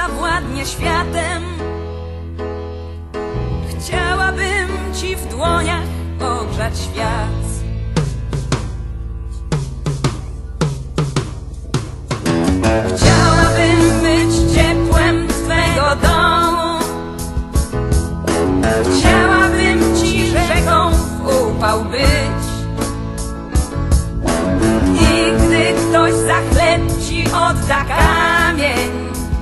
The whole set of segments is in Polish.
zawładnie światem. Chciałabym ci w dłoniach ogrzać świat. Chciałabym być ciepłem twego domu. Chciałabym ci rzeką w upał być. I gdy ktoś za chleb ci odda kamień,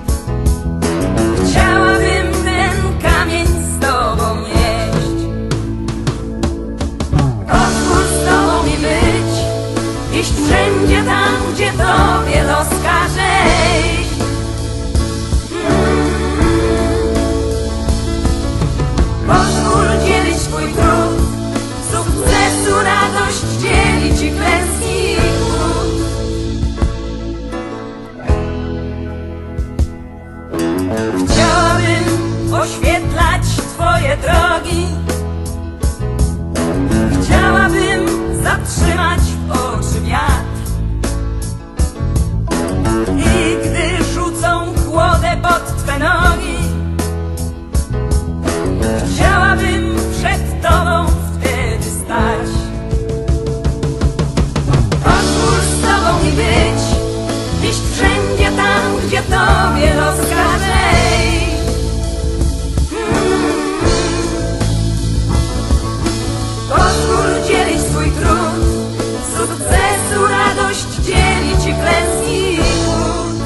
chciałabym ten kamień z tobą nieść. Pozwól z tobą mi być, iść wszędzie tam, gdzie tobie los każe iść. Pozwól dzielić swój trud, sukcesu radość dzielić i klęski i głód. Chciałabym oświetlać twoje drogi. Chciałabym zatrzymać w oczy wiatr. I gdy rzucą kłodę pod twe nogi, chciałabym przed tobą wtedy stać. Pozwól z tobą mi być, iść wszędzie tam, gdzie tobie los każe iść. Pozwól dzielić swój trud, sukcesu radość dzielić i klęski i głód.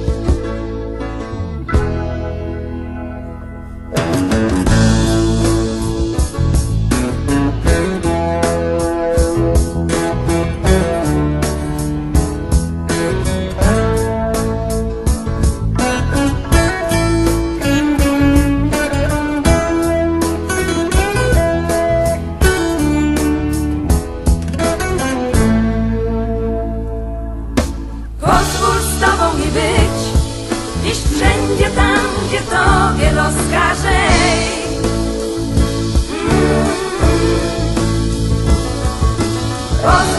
Pozwól z tobą mi być, iść wszędzie tam, gdzie tobie los każe iść.